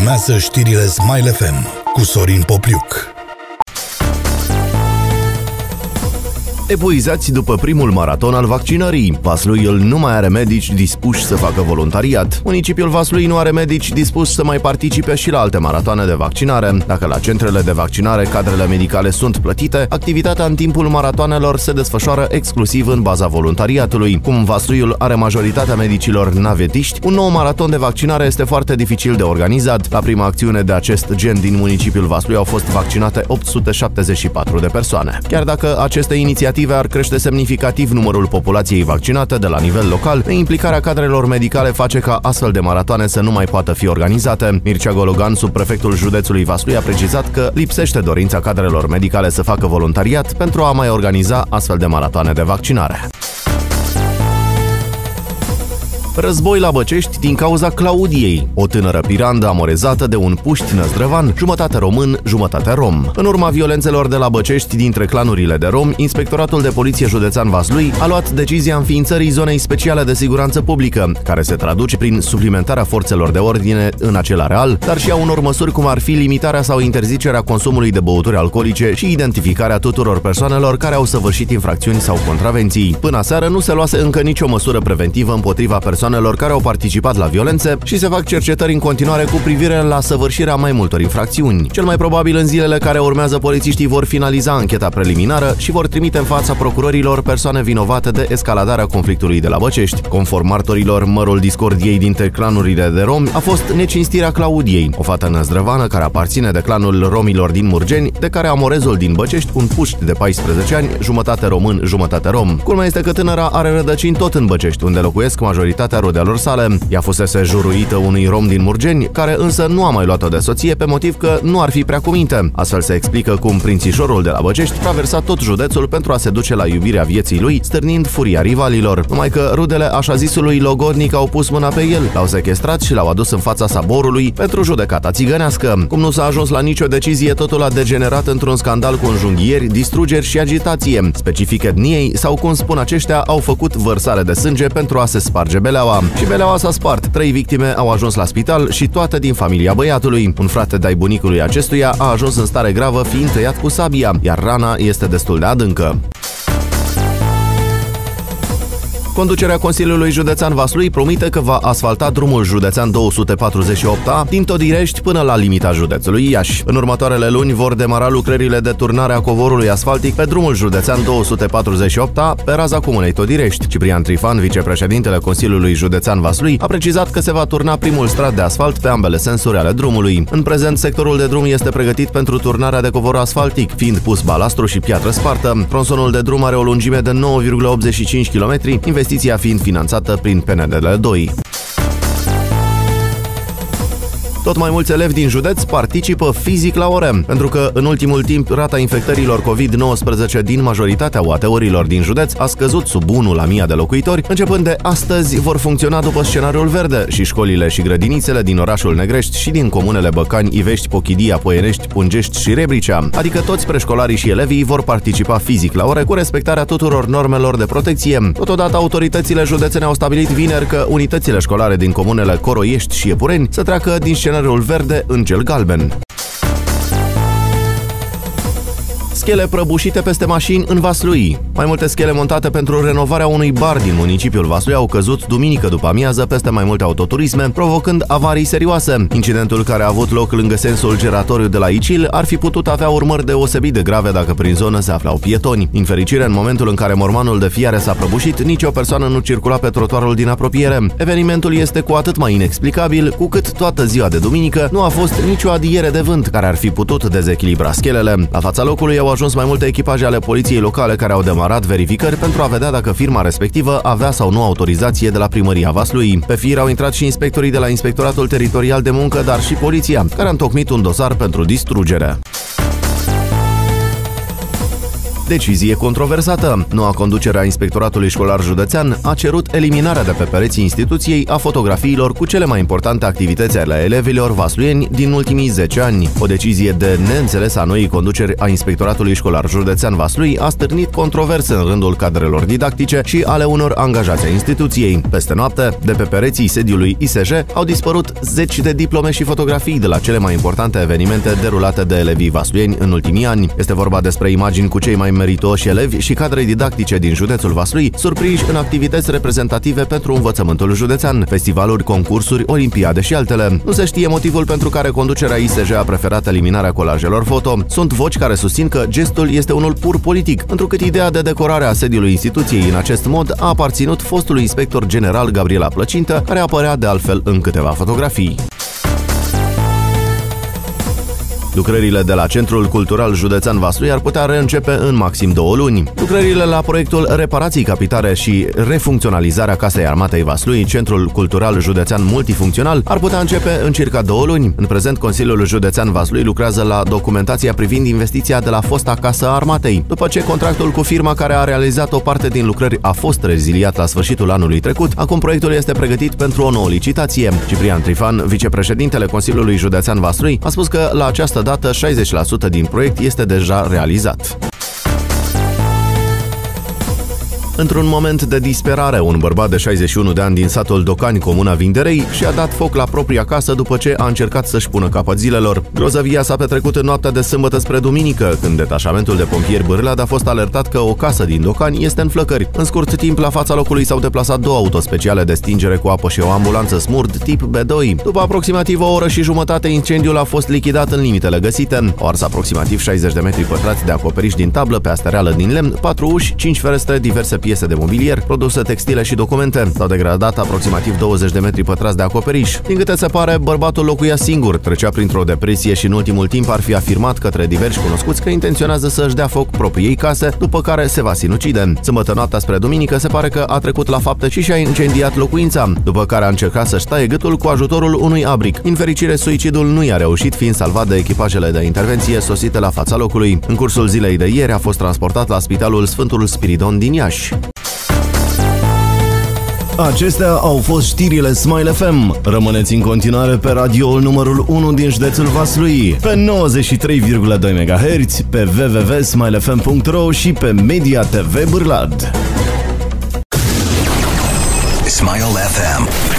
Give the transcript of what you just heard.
Urmează știrile Smile FM cu Sorin Popliuc. Epuizați după primul maraton al vaccinării. Vasluiul nu mai are medici dispuși să facă voluntariat. Municipiul Vaslui nu are medici dispuși să mai participe și la alte maratoane de vaccinare. Dacă la centrele de vaccinare cadrele medicale sunt plătite, activitatea în timpul maratoanelor se desfășoară exclusiv în baza voluntariatului. Cum Vasluiul are majoritatea medicilor navetiști, un nou maraton de vaccinare este foarte dificil de organizat. La prima acțiune de acest gen din municipiul Vaslui au fost vaccinate 874 de persoane. Chiar dacă aceste inițiative ar crește semnificativ numărul populației vaccinate de la nivel local, implicarea cadrelor medicale face ca astfel de maratoane să nu mai poată fi organizate. Mircea Gologan, subprefectul județului Vaslui, a precizat că lipsește dorința cadrelor medicale să facă voluntariat pentru a mai organiza astfel de maratoane de vaccinare. Război la Băcești din cauza Claudiei, o tânără pirandă amorezată de un puști năzdrăvan, jumătate român, jumătate rom. În urma violențelor de la Băcești dintre clanurile de romi, Inspectoratul de Poliție Județean Vaslui a luat decizia înființării zonei speciale de siguranță publică, care se traduce prin suplimentarea forțelor de ordine în acel areal, dar și a unor măsuri cum ar fi limitarea sau interzicerea consumului de băuturi alcoolice și identificarea tuturor persoanelor care au săvârșit infracțiuni sau contravenții. Până aseară nu se luase încă nicio măsură preventivă împotriva persoanelor care au participat la violențe și se fac cercetări în continuare cu privire la săvârșirea mai multor infracțiuni. Cel mai probabil în zilele care urmează polițiștii vor finaliza ancheta preliminară și vor trimite în fața procurorilor persoane vinovate de escaladarea conflictului de la Băcești. Conform martorilor, mărul discordiei dintre clanurile de romi a fost necinstirea Claudiei, o fată năzdrăvană care aparține de clanul romilor din Murgeni, de care amorezul din Băcești, un puști de 14 ani, jumătate român, jumătate rom. Culmea este că tânăra are rădăcini tot în Băcești, unde locuiesc majoritatea rudelor sale. Ea fusese juruită unui rom din Murgeni, care însă nu a mai luat-o de soție pe motiv că nu ar fi prea cu minte. Astfel se explică cum prințișorul de la Băcești traversa tot județul pentru a se duce la iubirea vieții lui, stârnind furia rivalilor. Numai că rudele așa zisului logodnic au pus mâna pe el, l-au sequestrat și l-au adus în fața saborului pentru judecata țigănească. Cum nu s-a ajuns la nicio decizie, totul a degenerat într-un scandal cu înjunghieri, distrugeri și agitație, specific etniei sau, cum spun aceștia, au făcut vărsare de sânge pentru a se sparge beleaua. Și beleaua s-a spart. 3 victime au ajuns la spital și toate din familia băiatului. Un frate de-ai bunicului acestuia a ajuns în stare gravă fiind tăiat cu sabia, iar rana este destul de adâncă. Conducerea Consiliului Județean Vaslui promite că va asfalta drumul județean 248A din Todirești până la limita județului Iași. În următoarele luni vor demara lucrările de turnare a covorului asfaltic pe drumul județean 248A pe raza comunei Todirești. Ciprian Trifan, vicepreședintele Consiliului Județean Vaslui, a precizat că se va turna primul strat de asfalt pe ambele sensuri ale drumului. În prezent, sectorul de drum este pregătit pentru turnarea de covor asfaltic, fiind pus balastru și piatră spartă. Tronsonul de drum are o lungime de 9,85 km, investiția fiind finanțată prin PNDL 2. Tot mai mulți elevi din județ participă fizic la ore, pentru că în ultimul timp rata infectărilor COVID-19 din majoritatea UAT-urilor din județ a scăzut sub 1 la 1000 de locuitori. Începând de astăzi vor funcționa după scenariul verde și școlile și grădinițele din orașul Negrești și din comunele Băcani, Ivești, Pochidia, Poienești, Pungești și Rebricea, adică toți preșcolarii și elevii vor participa fizic la ore cu respectarea tuturor normelor de protecție. Totodată, autoritățile județene au stabilit vineri că unitățile școlare din comunele Coroiești și Iepureni să treacă din scenariul verde în cel galben. Schele prăbușite peste mașini în Vaslui. Mai multe schele montate pentru renovarea unui bar din municipiul Vaslui au căzut duminică după amiază peste mai multe autoturisme, provocând avarii serioase. Incidentul, care a avut loc lângă sensul giratoriu de la Icil, ar fi putut avea urmări deosebit de grave dacă prin zonă se aflau pietoni. Din fericire, în momentul în care mormanul de fiare s-a prăbușit, nicio persoană nu circula pe trotuarul din apropiere. Evenimentul este cu atât mai inexplicabil, cu cât toată ziua de duminică nu a fost nicio adiere de vânt care ar fi putut dezechilibra schelele. La fața locului au ajuns mai multe echipaje ale poliției locale care au demarat verificări pentru a vedea dacă firma respectivă avea sau nu autorizație de la primăria Vaslui. Pe fir au intrat și inspectorii de la Inspectoratul Teritorial de Muncă, dar și poliția, care a întocmit un dosar pentru distrugere. Decizie controversată. Noua conducere a Inspectoratului Școlar Județean a cerut eliminarea de pe pereții instituției a fotografiilor cu cele mai importante activități ale elevilor vasluieni din ultimii 10 ani. O decizie de neînțeles a noii conduceri a Inspectoratului Școlar Județean Vaslui a stârnit controverse în rândul cadrelor didactice și ale unor angajați ai instituției. Peste noapte, de pe pereții sediului ISJ au dispărut zeci de diplome și fotografii de la cele mai importante evenimente derulate de elevii vasluieni în ultimii ani. Este vorba despre imagini cu cei mai meritoși elevi și cadre didactice din județul Vaslui, surprinși în activități reprezentative pentru învățământul județean, festivaluri, concursuri, olimpiade și altele. Nu se știe motivul pentru care conducerea ISJ a preferat eliminarea colajelor foto. Sunt voci care susțin că gestul este unul pur politic, întrucât ideea de decorare a sediului instituției în acest mod a aparținut fostului inspector general Gabriela Plăcintă, care apărea de altfel în câteva fotografii. Lucrările de la Centrul Cultural Județean Vaslui ar putea reîncepe în maxim 2 luni. Lucrările la proiectul Reparații capitale și refuncționalizarea Casei Armatei Vaslui, Centrul Cultural Județean Multifuncțional, ar putea începe în circa 2 luni. În prezent, Consiliul Județean Vaslui lucrează la documentația privind investiția de la fosta Casă a Armatei. După ce contractul cu firma care a realizat o parte din lucrări a fost reziliat la sfârșitul anului trecut, acum proiectul este pregătit pentru o nouă licitație. Ciprian Trifan, vicepreședintele Consiliului Județean Vaslui, a spus că la această dată 60% din proiect este deja realizat. Într-un moment de disperare, un bărbat de 61 de ani din satul Docani, comuna Vinderei, și-a dat foc la propria casă după ce a încercat să-și pună capăt zilelor. Grozăvia s-a petrecut în noaptea de sâmbătă spre duminică, când detașamentul de pompieri Bârlad a fost alertat că o casă din Docani este în flăcări. În scurt timp, la fața locului s-au deplasat 2 autospeciale de stingere cu apă și o ambulanță Smurd tip B2. După aproximativ o oră și jumătate, incendiul a fost lichidat în limitele găsite. Au ars aproximativ 60 de metri pătrați de acoperiș din tablă pe astereală din lemn, 4 uși, 5 ferestre, diverse piese de mobilier, produse textile și documente. S-au degradat aproximativ 20 de metri pătrați de acoperiș. Din câte se pare, bărbatul locuia singur, trecea printr-o depresie și în ultimul timp ar fi afirmat către diversi cunoscuți că intenționează să-și dea foc propriei case, după care se va sinucide. Sâmbătă noaptea spre duminică se pare că a trecut la fapte și și-a incendiat locuința, după care a încercat să-și taie gâtul cu ajutorul unui abric. Din fericire, suicidul nu i-a reușit, fiind salvat de echipajele de intervenție sosite la fața locului. În cursul zilei de ieri a fost transportat la Spitalul Sfântul Spiridon din Iași. Acestea au fost știrile Smile FM. Rămâneți în continuare pe radioul numărul 1 din județul Vaslui, pe 93,2 MHz, pe www.smilefm.ro și pe Media TV Bârlad. Smile FM.